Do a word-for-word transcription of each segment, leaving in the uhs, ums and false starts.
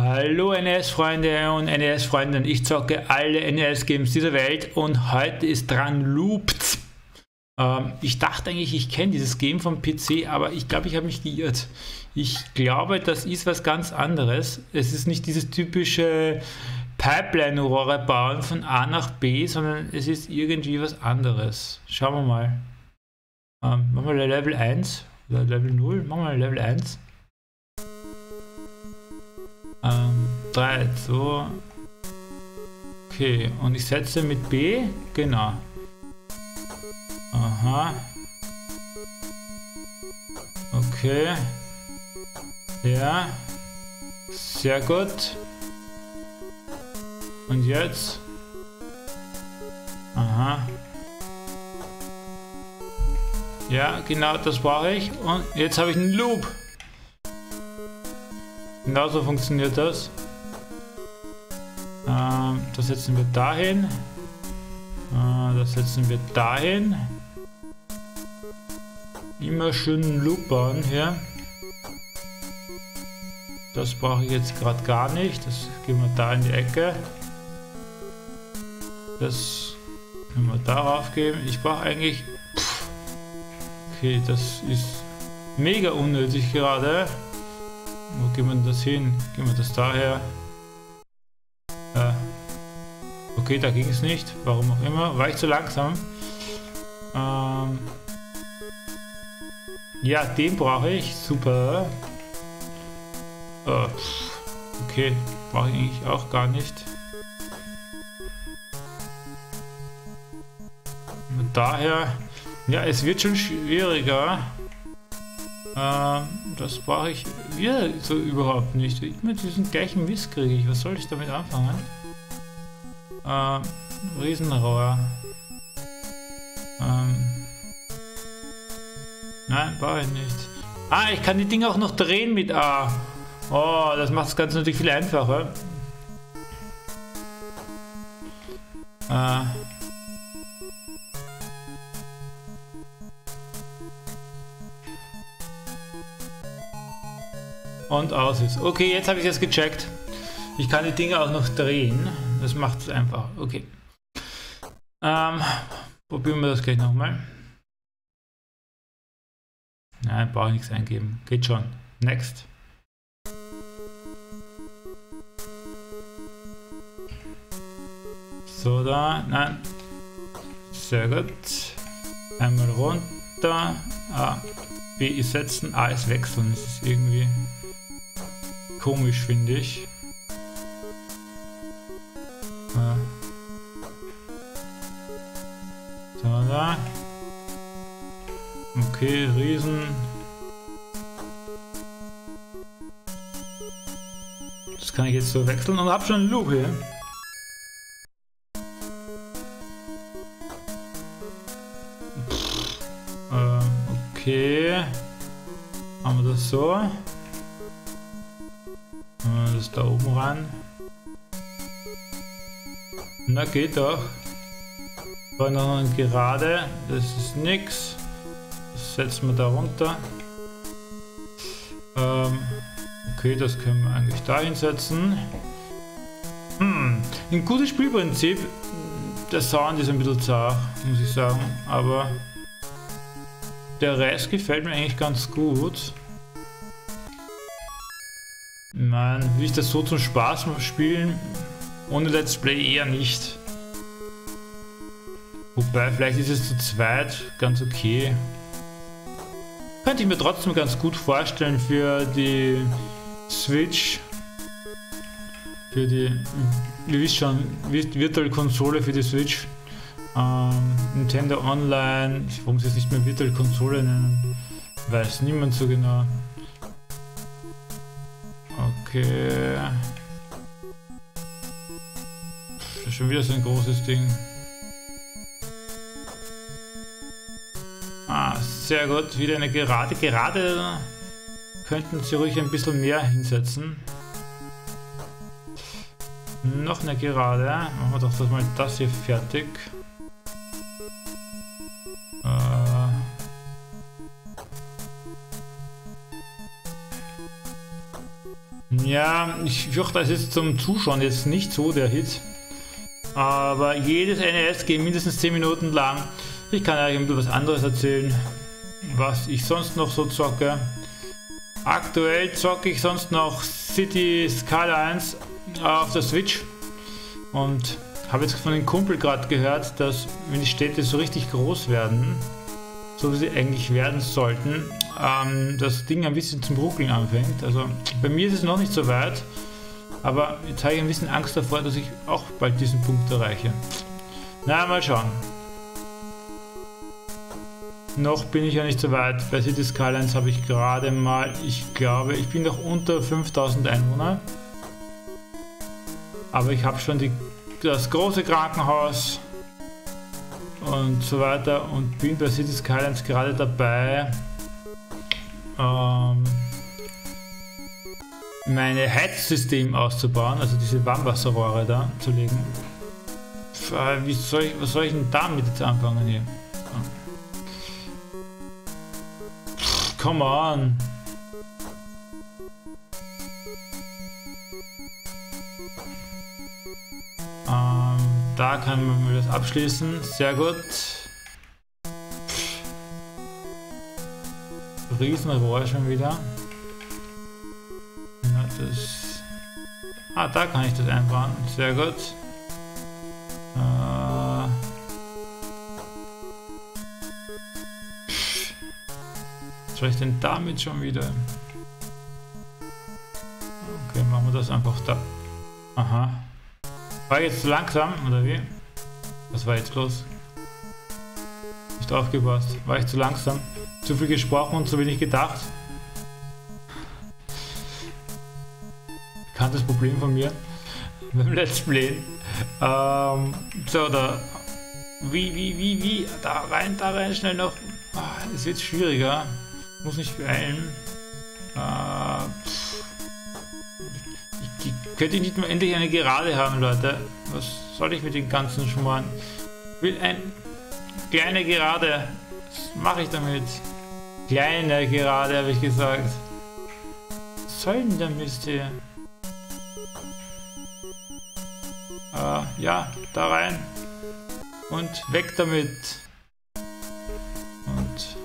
Hallo N E S-Freunde und N E S-Freundinnen, ich zocke alle N E S-Games dieser Welt und heute ist dran Looped. Ähm, ich dachte eigentlich, ich kenne dieses Game vom P C, aber ich glaube, ich habe mich geirrt. Ich glaube, das ist was ganz anderes. Es ist nicht dieses typische Pipeline-Rohre bauen von A nach B, sondern es ist irgendwie was anderes. Schauen wir mal. Ähm, machen wir Level eins oder Level null, machen wir Level eins. Ähm, drei, zwei. Okay, und ich setze mit B, genau. Aha. Okay. Ja. Sehr gut. Und jetzt? Aha. Ja, genau, das brauche ich. Und jetzt habe ich einen Loop. Genauso funktioniert das. Ähm, das setzen wir dahin. Äh, das setzen wir dahin. Immer schön einen Loop bauen hier. Das brauche ich jetzt gerade gar nicht. Das gehen wir da in die Ecke. Das können wir darauf geben. Ich brauche eigentlich... Pff, okay, das ist mega unnötig gerade. Wo gehen wir das hin? Gehen wir das daher? Äh, okay, da ging es nicht. Warum auch immer. War ich zu langsam? Ähm, ja, den brauche ich. Super. Äh, okay, brauche ich eigentlich auch gar nicht. Und daher, ja, es wird schon schwieriger. Ähm, das brauche ich wieder so überhaupt nicht. Mit diesem gleichen Mist kriege ich. Was soll ich damit anfangen? Ähm, Riesenrohr. Ähm, nein, brauche ich nicht. Ah, ich kann die Dinge auch noch drehen mit A. Oh, das macht das Ganze natürlich viel einfacher. Äh. Und aus ist. Okay, jetzt habe ich es gecheckt. Ich kann die Dinge auch noch drehen. Das macht es einfach. Okay. Ähm, probieren wir das gleich nochmal. Nein, brauche ich nichts eingeben. Geht schon. Next. So, da. Nein. Sehr gut. Einmal runter. A. B ist setzen. A ist wechseln. Das ist irgendwie komisch, finde ich. Ja. So, da. Okay, Riesen. Das kann ich jetzt so wechseln und habe schon einen Loop hier. Äh, okay. Haben wir das so. Das da oben ran. Na, geht doch. War noch ein gerade. Das ist nix. Das setzen wir da runter. Ähm, okay, das können wir eigentlich da hinsetzen. Hm, ein gutes Spielprinzip. Der Sound ist ein bisschen zart, muss ich sagen. Aber der Rest gefällt mir eigentlich ganz gut. Man, will ich das so zum Spaß spielen? Ohne Let's Play eher nicht. Wobei, vielleicht ist es zu zweit ganz okay. Könnte ich mir trotzdem ganz gut vorstellen für die Switch. Für die, ihr wisst schon, Virtual Konsole für die Switch. Ähm, Nintendo Online, warum sie es nicht mehr Virtual Konsole nennen, weiß niemand so genau. Okay. Das ist schon wieder so ein großes Ding. Ah, sehr gut. Wieder eine Gerade. Gerade könnten sie ruhig ein bisschen mehr hinsetzen. Noch eine Gerade. Machen wir doch das mal das hier fertig. Äh. Ja, ich fürchte, das ist zum Zuschauen jetzt nicht so der Hit. Aber jedes N E S geht mindestens zehn Minuten lang. Ich kann euch ein bisschen was anderes erzählen, was ich sonst noch so zocke. Aktuell zocke ich sonst noch City Skylines auf der Switch. Und habe jetzt von dem Kumpel gerade gehört, dass wenn die Städte so richtig groß werden, so wie sie eigentlich werden sollten, ähm, das Ding ein bisschen zum Ruckeln anfängt. Also bei mir ist es noch nicht so weit, aber jetzt habe ich ein bisschen Angst davor, dass ich auch bald diesen Punkt erreiche. Na, mal schauen. Noch bin ich ja nicht so weit. Bei City Skylines habe ich gerade mal, ich glaube, ich bin noch unter fünftausend Einwohner. Aber ich habe schon die, das große Krankenhaus und so weiter und bin bei City Skylines gerade dabei, ähm, meine Heizsystem auszubauen, also diese Warmwasserrohre da zu legen. Wie soll ich, was soll ich denn damit jetzt anfangen hier? Pff, come on! Ähm, da kann man das abschließen, sehr gut. Riesenrohr schon wieder. Ja, das. Ah, da kann ich das einbauen. Sehr gut. Äh. Was soll ich denn damit schon wieder? Okay, machen wir das einfach da. Aha. War ich jetzt zu langsam, oder wie? Was war jetzt los? Nicht aufgepasst. War ich zu langsam? Zu viel gesprochen und zu wenig gedacht? Bekanntes Problem von mir beim Let's Play. Ähm, so, da. Wie, wie, wie, wie? Da rein, da rein, schnell noch. Es wird schwieriger. Muss nicht beeilen. Äh, ich, ich könnte nicht mehr endlich eine Gerade haben, Leute. Was soll ich mit den ganzen Schmoren? Ich will ein kleine Gerade. Was mache ich damit? Kleine Gerade, habe ich gesagt. Was soll denn der Mist hier? Äh, ja, da rein. Und weg damit. Und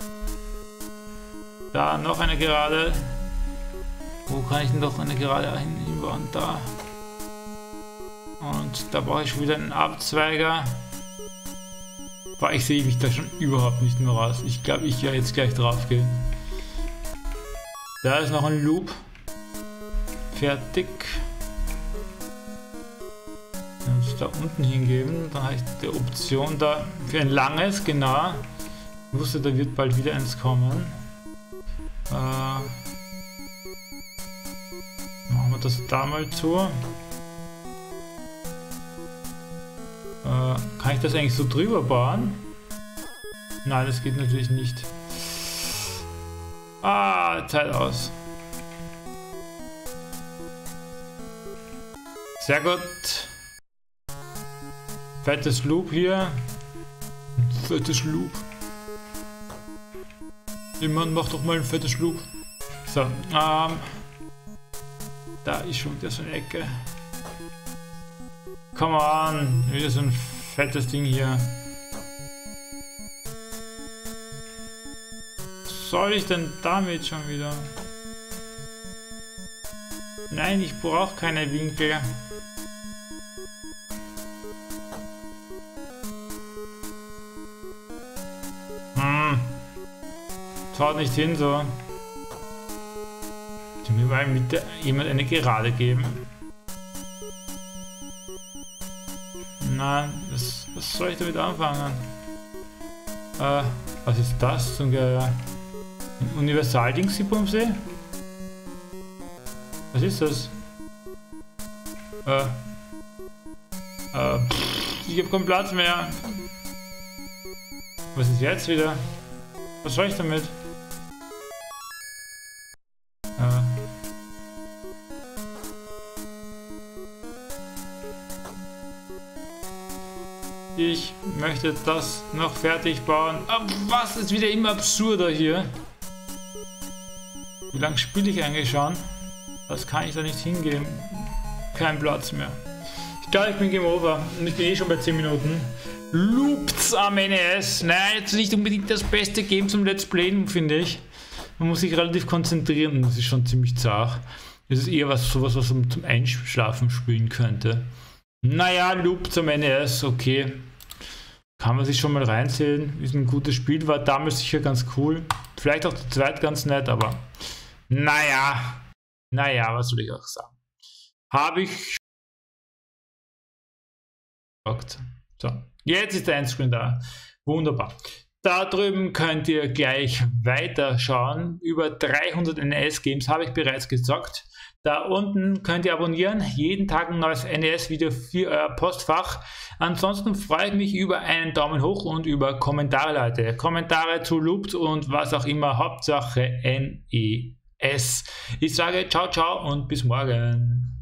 da noch eine Gerade. Wo kann ich denn noch eine Gerade hinbauen? Da. Und da brauche ich schon wieder einen Abzweiger. Boah, ich sehe mich da schon überhaupt nicht mehr raus. Ich glaube, ich werde jetzt gleich drauf gehen. Da ist noch ein Loop. Fertig. Und da unten hingeben. Dann habe ich die Option da für ein langes, genau. Ich wusste, da wird bald wieder eins kommen. Äh, machen wir das da mal zu. Äh, kann ich das eigentlich so drüber bauen? Nein, das geht natürlich nicht. Ah, Zeit aus. Sehr gut. Fettes Loop hier. Fettes Loop. Jemand macht doch mal ein fettes Loop. So, ähm. Da ist schon wieder so eine Ecke. Come on. Wieder so ein fettes Ding hier. Was soll ich denn damit schon wieder? Nein, ich brauche keine Winkel. Hm. Haut nicht hin so. Ich mir mal mit der, jemand eine Gerade geben. Nein, was, was soll ich damit anfangen? Äh, was ist das zum Geier? Ein Universal-Ding-Sipumsee? Was ist das? Äh. Äh, pff, ich habe keinen Platz mehr. Was ist jetzt wieder? Was soll ich damit? Äh. Ich möchte das noch fertig bauen. Aber was ist wieder immer absurder hier? Wie lange spiele ich eigentlich schon? Was kann ich da nicht hingeben? Kein Platz mehr. Ich glaube, ich bin Game Over und ich bin eh schon bei zehn Minuten. Loopz am N E S. Nein, jetzt nicht unbedingt das beste Game zum Let's Playen, finde ich. Man muss sich relativ konzentrieren, das ist schon ziemlich zart. Das ist eher was, sowas, was man zum Einschlafen spielen könnte. Naja, Loopz am N E S, okay. Kann man sich schon mal reinsehen. Ist ein gutes Spiel, war damals sicher ganz cool. Vielleicht auch zu zweit ganz nett, aber naja. Naja, was soll ich auch sagen? Habe ich so, jetzt ist der Endscreen da. Wunderbar. Da drüben könnt ihr gleich weiterschauen. Über dreihundert N E S-Games habe ich bereits gezockt. Da unten könnt ihr abonnieren. Jeden Tag ein neues N E S-Video für euer Postfach. Ansonsten freue ich mich über einen Daumen hoch und über Kommentare, Leute. Kommentare zu Loopz und was auch immer. Hauptsache N E S. Ich sage ciao, ciao und bis morgen.